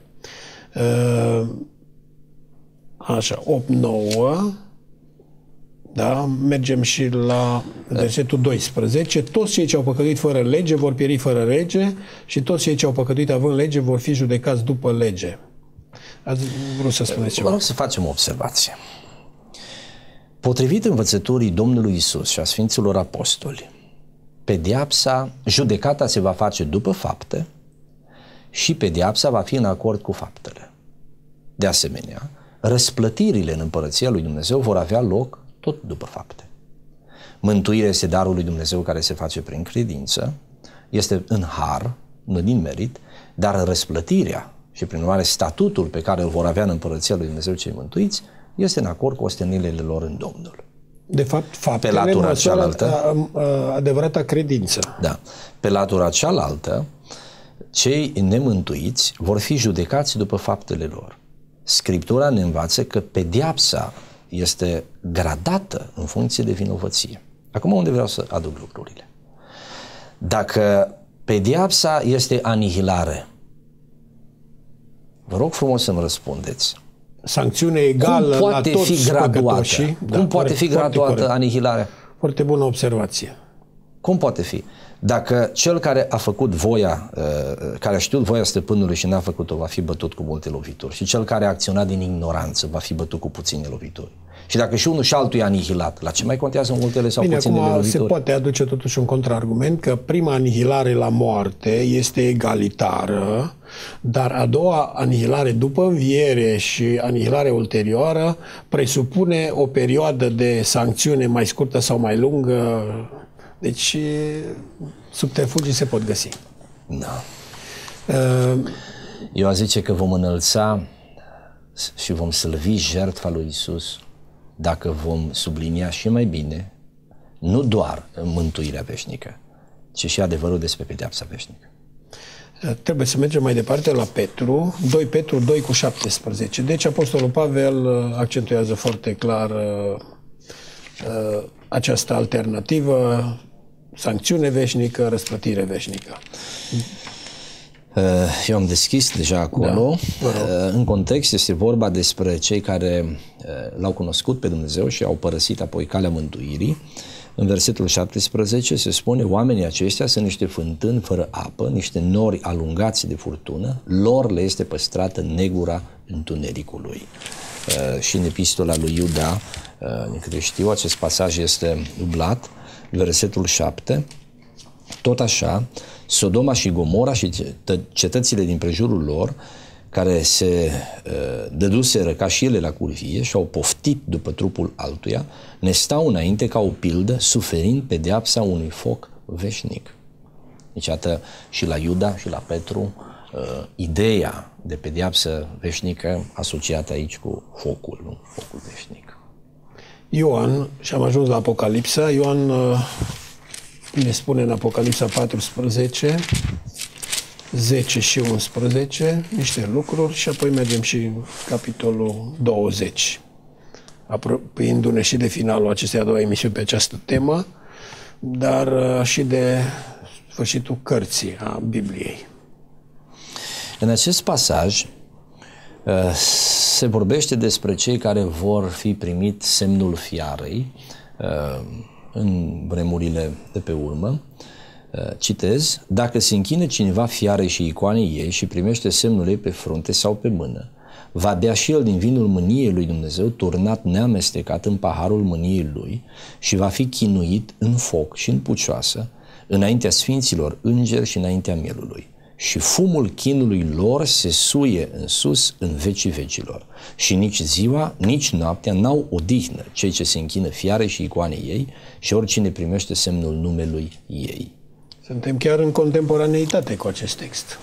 Așa, 8-9, da, mergem și la versetul 12. Toți cei ce au păcătuit fără lege vor pieri fără lege și toți cei ce au păcătuit având lege vor fi judecați după lege. Ați vrut să spuneți ceva? Vreau să facem o observație. Potrivit învățăturii Domnului Isus și a Sfinților Apostoli, pedeapsa, judecata se va face după fapte și pedeapsa va fi în acord cu faptele. De asemenea, răsplătirile în Împărăția lui Dumnezeu vor avea loc tot după fapte. Mântuirea este darul lui Dumnezeu care se face prin credință, este în har, nu din merit, dar răsplătirea și prin urmare statutul pe care îl vor avea în Împărăția lui Dumnezeu cei mântuiți este în acord cu ostenelile lor în Domnul. De fapt, faptele măsoară adevărata credință. Da. Pe latura cealaltă, cei nemântuiți vor fi judecați după faptele lor. Scriptura ne învață că pedeapsa este gradată în funcție de vinovăție. Acum unde vreau să aduc lucrurile? Dacă pedeapsa este anihilare, vă rog frumos să-mi răspundeți. sancțiune egală la toți păcătoșii. Cum poate fi graduată anihilarea? Foarte bună observație. Cum poate fi? Dacă cel care a făcut voia, care a știut voia stăpânului și n-a făcut-o, va fi bătut cu multe lovituri, și cel care a acționat din ignoranță va fi bătut cu puține lovituri. Și dacă și unul și altul e anihilat, la ce mai contează multele sau puținele lovituri? Se poate aduce totuși un contraargument că prima anihilare la moarte este egalitară, dar a doua anihilare după înviere și anihilare ulterioară presupune o perioadă de sancțiune mai scurtă sau mai lungă. Deci subterfugii se pot găsi. Da. Eu aș zice că vom înălța și vom slăvi jertfa lui Iisus dacă vom sublinia și mai bine nu doar mântuirea veșnică, ci și adevărul despre pedeapsa veșnică. Trebuie să mergem mai departe la Petru, 2 Petru 2:17. Deci Apostolul Pavel accentuează foarte clar această alternativă, sancțiune veșnică, răsplătire veșnică. Eu am deschis deja acolo. Da, în context este vorba despre cei care l-au cunoscut pe Dumnezeu și au părăsit apoi calea mântuirii. În versetul 17 se spune: oamenii aceștia sunt niște fântâni fără apă, niște nori alungați de furtună, lor le este păstrată negura întunericului. Și în epistola lui Iuda, din câte știu, acest pasaj este dublat, versetul 7, tot așa, Sodoma și Gomora și cetățile din prejurul lor, care se dăduseră ca și ele la curvie și au poftit după trupul altuia, ne stau înainte ca o pildă, suferind pedeapsa unui foc veșnic. Deci, iată, și la Iuda și la Petru, ideea de pedeapsă veșnică asociată aici cu focul veșnic. Ioan, și am ajuns la Apocalipsa, Ioan ne spune în Apocalipsa 14, 10 și 11 niște lucruri și apoi mergem și în capitolul 20, apropiindu-ne și de finalul acestei a doua emisiuni pe această temă, dar și de sfârșitul cărții a Bibliei. În acest pasaj se vorbește despre cei care vor fi primit semnul fiarei în vremurile de pe urmă. Citez: dacă se închină cineva fiarei și icoanei ei și primește semnul ei pe frunte sau pe mână, va bea și el din vinul mâniei lui Dumnezeu, turnat neamestecat în paharul mâniei lui, și va fi chinuit în foc și în pucioasă, înaintea sfinților îngeri și înaintea mielului. Și fumul chinului lor se suie în sus în vecii vecilor. Și nici ziua, nici noaptea n-au odihnă cei ce se închină fiarei și icoanei ei și oricine primește semnul numelui ei. Suntem chiar în contemporaneitate cu acest text.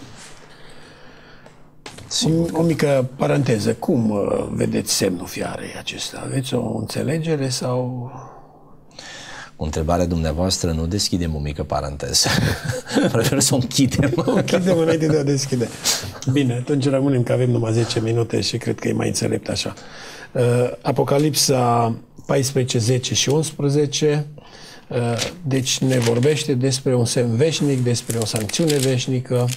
O mică paranteză. Cum vedeți semnul fiarei acesta? Aveți o înțelegere sau... Cu întrebarea dumneavoastră nu deschidem o mică paranteză. Prefer să o închidem. O închidem înainte de a deschide. Bine, atunci rămânem că avem numai 10 minute și cred că e mai înțelept așa. Apocalipsa 14, 10 și 11. Deci ne vorbește despre un semn veșnic, despre o sancțiune veșnică,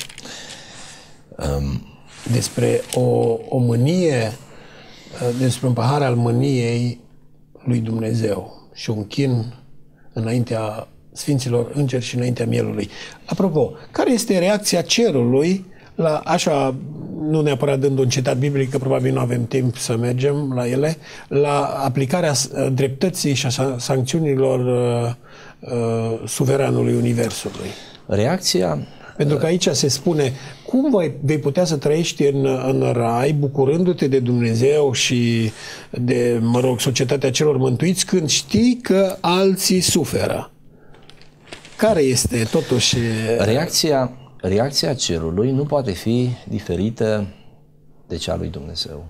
despre o mânie, despre un pahar al mâniei lui Dumnezeu și un chin înaintea sfinților îngeri și înaintea mielului. Apropo, care este reacția cerului la, așa, nu neapărat dând un citat biblic, că probabil nu avem timp să mergem la ele, la aplicarea dreptății și a sancțiunilor suveranului Universului? Reacția... Pentru că aici se spune, cum vei putea să trăiești în rai, bucurându-te de Dumnezeu și de, societatea celor mântuiți, când știi că alții suferă? Care este totuși... Reacția cerului nu poate fi diferită de cea lui Dumnezeu.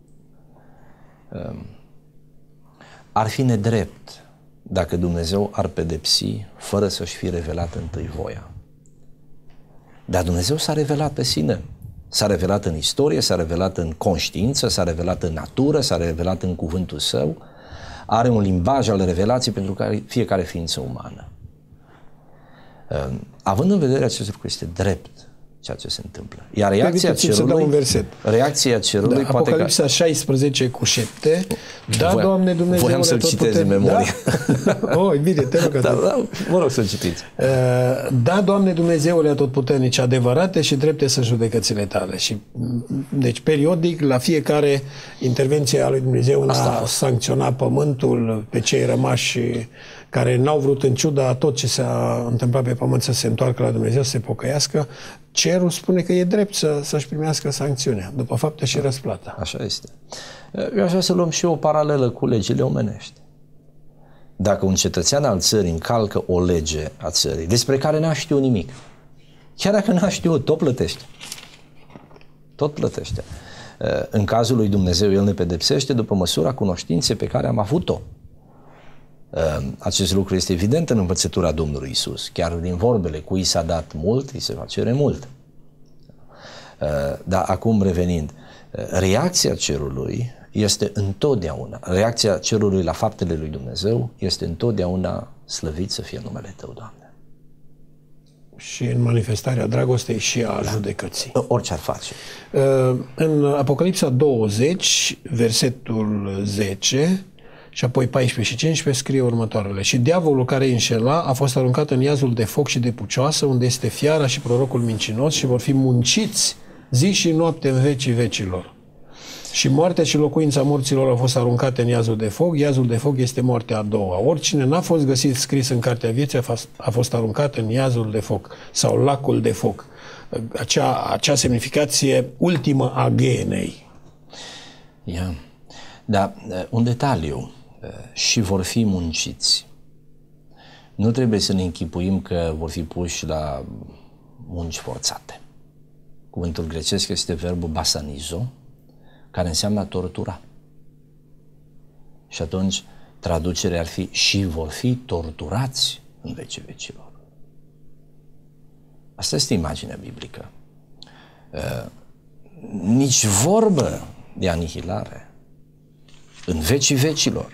Ar fi nedrept dacă Dumnezeu ar pedepsi fără să-și fi revelat întâi voia. Dar Dumnezeu s-a revelat pe sine. S-a revelat în istorie, s-a revelat în conștiință, s-a revelat în natură, s-a revelat în cuvântul Său. Are un limbaj al revelației pentru fiecare ființă umană. Având în vedere acest lucru, este drept ceea ce se întâmplă. Iar reacția cerului da, poate Apocalipsa 16:7. Da, Doamne Dumnezeule voiam să-l citez în memorie. Da? Oh, bine, te rog. Da, vă rog să-l citiți. Da, Doamne Dumnezeule atotputernic, adevărate și drepte sunt judecățile tale. Și, deci, periodic, la fiecare intervenție a lui Dumnezeu a sancționat pământul pe cei rămași care n-au vrut, în ciuda tot ce s-a întâmplat pe pământ, să se întoarcă la Dumnezeu, să se pocăiască. Cerul spune că e drept să-și primească sancțiunea, după faptă și răsplata. Așa este. Eu aș vrea să luăm și o paralelă cu legile omenești. Dacă un cetățean al țării încalcă o lege a țării, despre care n-a știut nimic, chiar dacă n-a știut, tot plătește. Tot plătește. În cazul lui Dumnezeu, El ne pedepsește după măsura cunoștinței pe care am avut-o. Acest lucru este evident în învățătura Domnului Iisus. Chiar din vorbele, cui s-a dat mult, îi se va cere mult. Dar acum revenind, reacția cerului este întotdeauna, reacția cerului la faptele lui Dumnezeu este întotdeauna slăvit să fie numele Tău, Doamne. Și în manifestarea dragostei și a judecății. Orice ar face. În Apocalipsa 20, versetul 10, și apoi 14 și 15 scrie următoarele. Și diavolul care îi înșela a fost aruncat în iazul de foc și de pucioasă, unde este fiara și prorocul mincinos și vor fi munciți zi și noapte în vecii vecilor. Și moartea și locuința morților au fost aruncate în iazul de foc. Iazul de foc este moartea a doua. Oricine n-a fost găsit scris în cartea vieții a fost aruncat în iazul de foc sau lacul de foc. Acea semnificație ultimă a Ghenei. Yeah. Da, un detaliu. Și vor fi munciți. Nu trebuie să ne închipuim că vor fi puși la munci forțate. Cuvântul grecesc este verbul basanizo, care înseamnă a tortura. Și atunci traducerea ar fi și vor fi torturați în vecii vecilor. Asta este imaginea biblică. Nici vorbă de anihilare în vecii vecilor.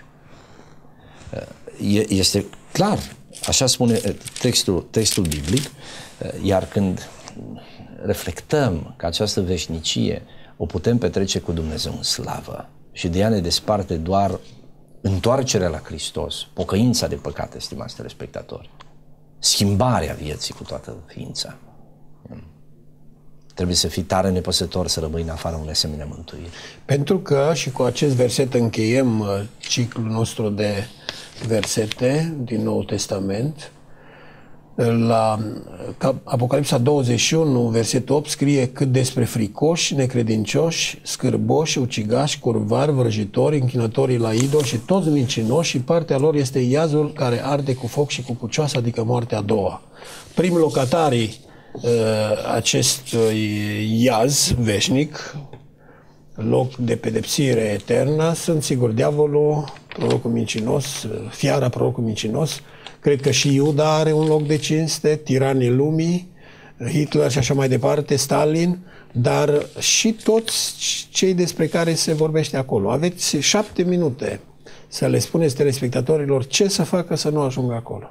Este clar, așa spune textul biblic, iar când reflectăm că această veșnicie o putem petrece cu Dumnezeu în slavă și de ea ne desparte doar întoarcerea la Hristos, pocăința de păcate, stimați telespectatori, schimbarea vieții cu toată ființa. Trebuie să fii tare nepăsător să rămâi în afara unei asemenea mântuiri. Pentru că, și cu acest verset încheiem ciclul nostru de versete din Noul Testament, la Apocalipsa 21, versetul 8, scrie: cât despre fricoși, necredincioși, scârboși, ucigași, curvari, vrăjitori, închinătorii la idol și toți mincinoși, și partea lor este iazul care arde cu foc și cu pucioasă, adică moartea a doua. Primii locatarii acestui iaz veșnic, loc de pedepsire eternă, sunt sigur diavolul, prorocul mincinos, fiara, prorocul mincinos. Cred că și Iuda are un loc de cinste, tiranii lumii, Hitler și așa mai departe, Stalin, dar și toți cei despre care se vorbește acolo. Aveți 7 minute să le spuneți telespectatorilor ce să facă să nu ajungă acolo.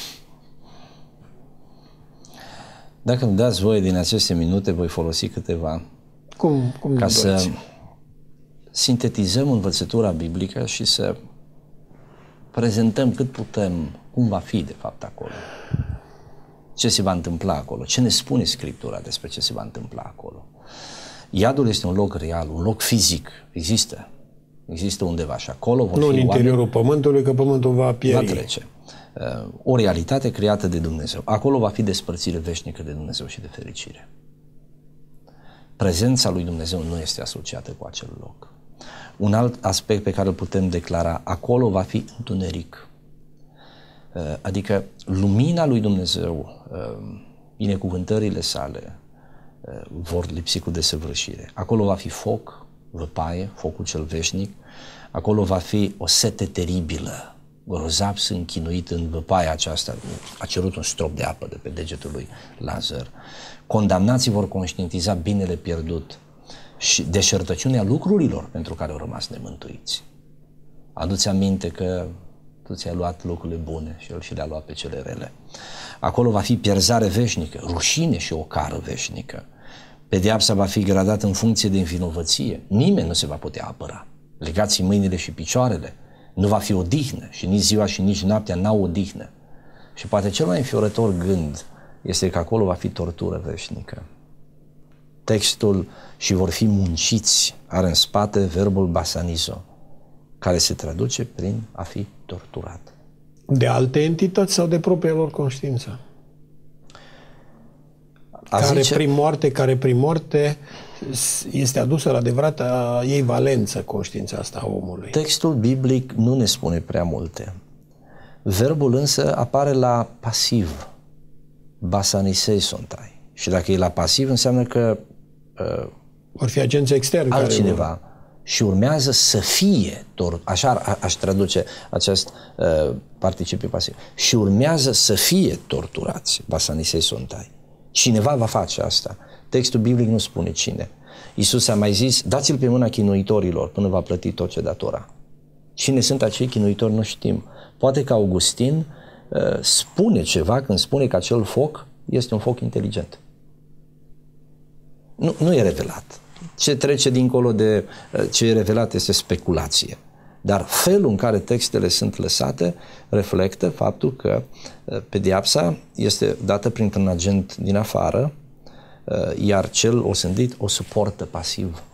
Dacă îmi dați voie din aceste minute, voi folosi câteva ca să sintetizăm învățătura biblică și să prezentăm cât putem cum va fi de fapt acolo. Ce se va întâmpla acolo? Ce ne spune Scriptura despre ce se va întâmpla acolo? Iadul este un loc real, un loc fizic. Există undeva și acolo vor fi în interiorul pământului, că pământul va pieri. Va trece. O realitate creată de Dumnezeu. Acolo va fi despărțire veșnică de Dumnezeu și de fericire. Prezența lui Dumnezeu nu este asociată cu acel loc. Un alt aspect pe care îl putem declara: acolo va fi întuneric. Adică lumina lui Dumnezeu, binecuvântările sale vor lipsi cu desăvârșire. Acolo va fi foc, văpaie, focul cel veșnic. Acolo va fi o sete teribilă. Grozav sunt chinuit în văpaia aceasta. A cerut un strop de apă de pe degetul lui Lazar. Condamnații vor conștientiza binele pierdut și deșertăciunea lucrurilor pentru care au rămas nemântuiți. Aduți aminte că tu ți-ai luat lucrurile bune și El și le-a luat pe cele rele. Acolo va fi pierzare veșnică, rușine și o cară veșnică. Pedeapsa va fi gradată în funcție de învinovăție. Nimeni nu se va putea apăra. Legați mâinile și picioarele. Nu va fi odihnă și nici ziua și nici noaptea n-au odihnă. Și poate cel mai înfiorător gând este că acolo va fi tortură veșnică. Textul "și vor fi munciți" are în spate verbul basanizo, care se traduce prin a fi torturat. De alte entități sau de propria lor conștiință? Care prin moarte este adusă la adevărata ei valență, conștiința asta a omului. Textul biblic nu ne spune prea multe. Verbul însă apare la pasiv, basanisei sontai. Și dacă e la pasiv, înseamnă că vor fi agenți externi altcineva și urmează să fie așa aș traduce acest participiu pasiv. Și urmează să fie torturați, basanisei sontai. Cineva va face asta. Textul biblic nu spune cine. Iisus a mai zis: dați-l pe mâna chinuitorilor până va plăti tot ce datora. Cine sunt acei chinuitori nu știm. Poate că Augustin spune ceva când spune că acel foc este un foc inteligent. Nu e revelat. Ce trece dincolo de ce e revelat este speculație. Dar felul în care textele sunt lăsate reflectă faptul că pedeapsa este dată printr-un agent din afară, iar cel osândit o suportă pasiv.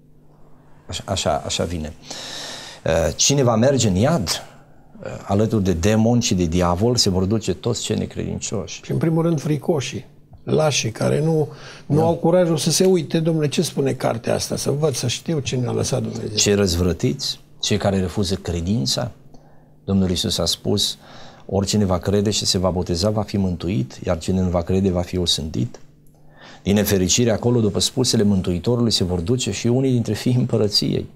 Așa vine. Cine va merge în iad alături de demoni și de diavol, se vor duce toți cei necredincioși. Și în primul rând fricoșii, lașii, care nu au curajul să se uite, domnule, ce spune cartea asta, să văd, să știu ce ne-a lăsat Dumnezeu. Cei răzvrătiți, cei care refuză credința. Domnul Iisus a spus: oricine va crede și se va boteza va fi mântuit, iar cine nu va crede va fi osândit. Din nefericire, acolo, după spusele Mântuitorului, se vor duce și unii dintre fiii împărăției,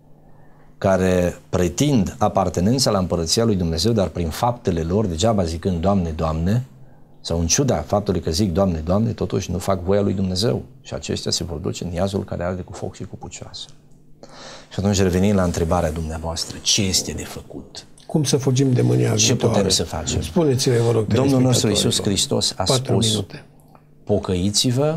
care pretind apartenența la împărăția lui Dumnezeu, dar prin faptele lor, degeaba zicând Doamne, Doamne, sau în ciuda faptului că zic Doamne, Doamne, totuși nu fac voia lui Dumnezeu. Și aceștia se vor duce în iazul care arde cu foc și cu pucioasă. Și atunci revenim la întrebarea dumneavoastră: ce este de făcut? Cum să fugim de mânia viitoare? Ce putem să facem? Spuneți-le, vă rog, Domnul nostru Iisus Hristos a spus: minute. Pocăiți-vă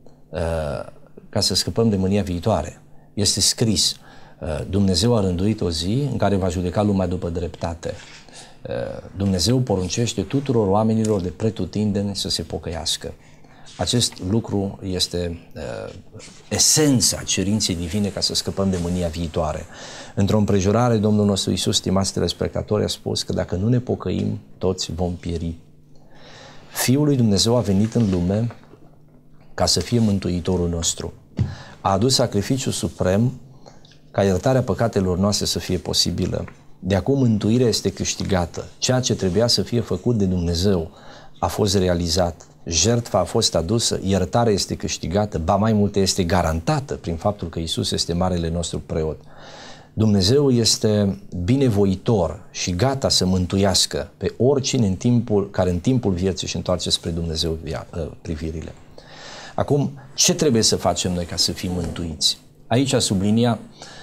ca să scăpăm de mânia viitoare. Este scris: Dumnezeu a rânduit o zi în care va judeca lumea după dreptate. Dumnezeu poruncește tuturor oamenilor de pretutindeni să se pocăiască. Acest lucru este esența cerinței divine ca să scăpăm de mânia viitoare. Într-o împrejurare, Domnul nostru Iisus, stimați telespectatori, a spus că dacă nu ne pocăim, toți vom pieri. Fiul lui Dumnezeu a venit în lume ca să fie mântuitorul nostru. A adus sacrificiul suprem ca iertarea păcatelor noastre să fie posibilă. De acum mântuirea este câștigată. Ceea ce trebuia să fie făcut de Dumnezeu a fost realizat. Jertfa a fost adusă, iertarea este câștigată, ba mai multe, este garantată prin faptul că Iisus este marele nostru preot. Dumnezeu este binevoitor și gata să mântuiască pe oricine care în timpul vieții își întoarce spre Dumnezeu privirile. Acum, ce trebuie să facem noi ca să fim mântuiți? Aici sublinia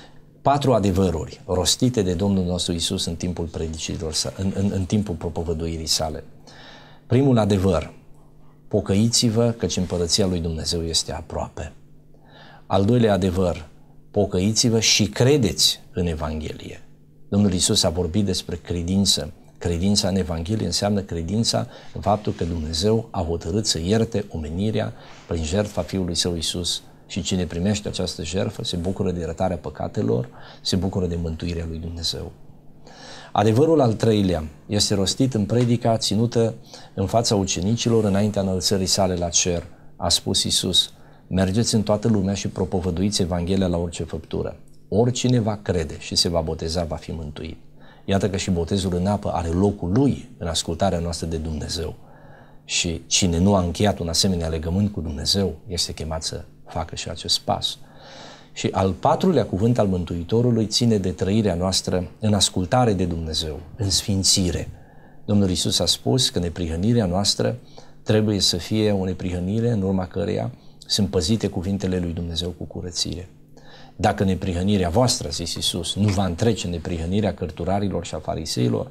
4 adevăruri rostite de Domnul nostru Iisus în timpul predicilor, în timpul propovăduirii sale. Primul adevăr: pocăiți-vă căci împărăția lui Dumnezeu este aproape. Al doilea adevăr: pocăiți-vă și credeți în Evanghelie. Domnul Iisus a vorbit despre credință. Credința în Evanghelie înseamnă credința în faptul că Dumnezeu a hotărât să ierte omenirea prin jertfa Fiului Său Iisus. Și cine primește această jertfă se bucură de iertarea păcatelor, se bucură de mântuirea lui Dumnezeu. Adevărul al treilea este rostit în predica ținută în fața ucenicilor înaintea înălțării sale la cer. A spus Iisus: mergeți în toată lumea și propovăduiți Evanghelia la orice făptură. Oricine va crede și se va boteza va fi mântuit. Iată că și botezul în apă are locul lui în ascultarea noastră de Dumnezeu. Și cine nu a încheiat un asemenea legământ cu Dumnezeu este chemat să facă și acest pas. Și al patrulea cuvânt al Mântuitorului ține de trăirea noastră în ascultare de Dumnezeu, în sfințire. Domnul Iisus a spus că neprihănirea noastră trebuie să fie o neprihănire în urma căreia sunt păzite cuvintele lui Dumnezeu cu curățire. Dacă neprihănirea voastră, a zis Iisus, nu va întrece neprihănirea cărturarilor și a fariseilor,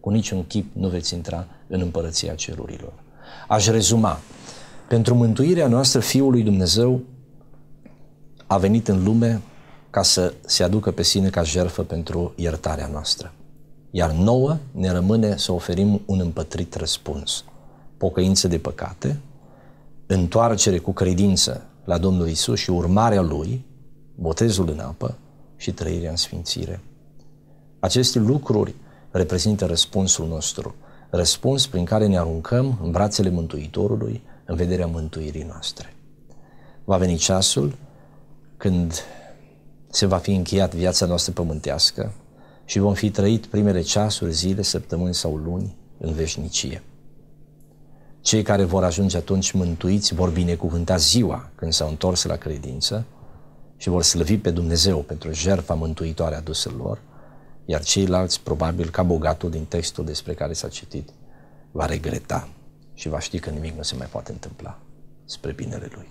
cu niciun chip nu veți intra în împărăția cerurilor. Aș rezuma. Pentru mântuirea noastră, Fiul lui Dumnezeu a venit în lume ca să se aducă pe sine ca jertfă pentru iertarea noastră. Iar nouă ne rămâne să oferim un împătrit răspuns. Pocăință de păcate, întoarcere cu credință la Domnul Iisus și urmarea Lui, botezul în apă și trăirea în sfințire. Aceste lucruri reprezintă răspunsul nostru, răspuns prin care ne aruncăm în brațele Mântuitorului în vederea mântuirii noastre. Va veni ceasul când se va fi încheiat viața noastră pământească și vom fi trăit primele ceasuri, zile, săptămâni sau luni în veșnicie. Cei care vor ajunge atunci mântuiți vor binecuvânta ziua când s-au întors la credință și vor slăvi pe Dumnezeu pentru jertfa mântuitoare adusă lor, iar ceilalți, probabil ca bogatul din textul despre care s-a citit, va regreta și va ști că nimic nu se mai poate întâmpla spre binele lui.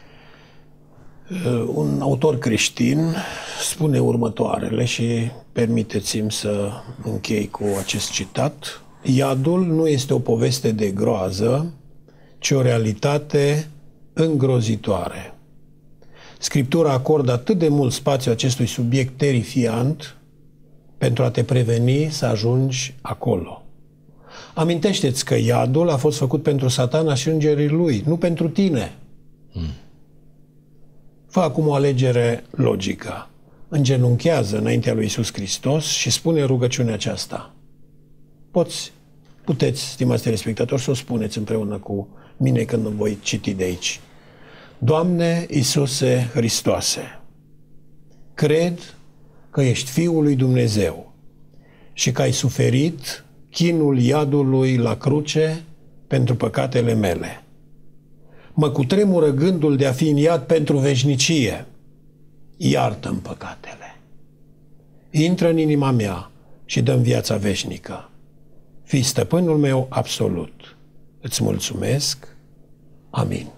Un autor creștin spune următoarele și permiteți-mi să închei cu acest citat. Iadul nu este o poveste de groază, ci o realitate îngrozitoare. Scriptura acordă atât de mult spațiu acestui subiect terifiant pentru a te preveni să ajungi acolo. Amintește-ți că iadul a fost făcut pentru Satana și îngerii lui, nu pentru tine. Fă acum o alegere logică. Îngenunchează înaintea lui Iisus Hristos și spune rugăciunea aceasta. Puteți, stimați telespectatori, să o spuneți împreună cu mine când voi citi de aici. Doamne Iisuse Hristoase, cred că ești Fiul lui Dumnezeu și că ai suferit chinul iadului la cruce pentru păcatele mele. Mă cutremură gândul de a fi în iad pentru veșnicie. Iartă-mi păcatele. Intră în inima mea și dă-mi viața veșnică. Fii stăpânul meu absolut. Îți mulțumesc. Amin.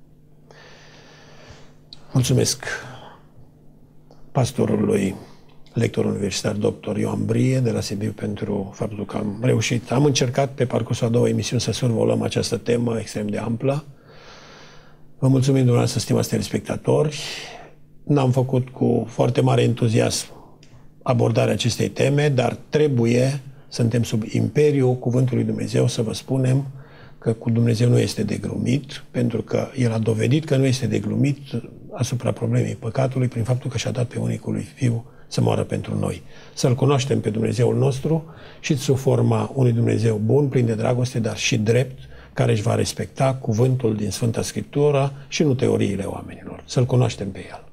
Mulțumesc pastorului, lector universitar dr. Ioan Brie de la Sibiu pentru faptul că am încercat pe parcursul a doua emisiuni să survolăm această temă extrem de amplă. Vă mulțumim dumneavoastră, stimați telespectatori. N-am făcut cu foarte mare entuziasm abordarea acestei teme, dar suntem sub imperiul Cuvântului Dumnezeu să vă spunem că cu Dumnezeu nu este de glumit, pentru că El a dovedit că nu este de glumit asupra problemei păcatului prin faptul că și-a dat pe unicul lui Fiu să moară pentru noi. Să-L cunoaștem pe Dumnezeul nostru și sub forma unui Dumnezeu bun, plin de dragoste, dar și drept, care își va respecta cuvântul din Sfânta Scriptură și nu teoriile oamenilor. Să-L cunoaștem pe El.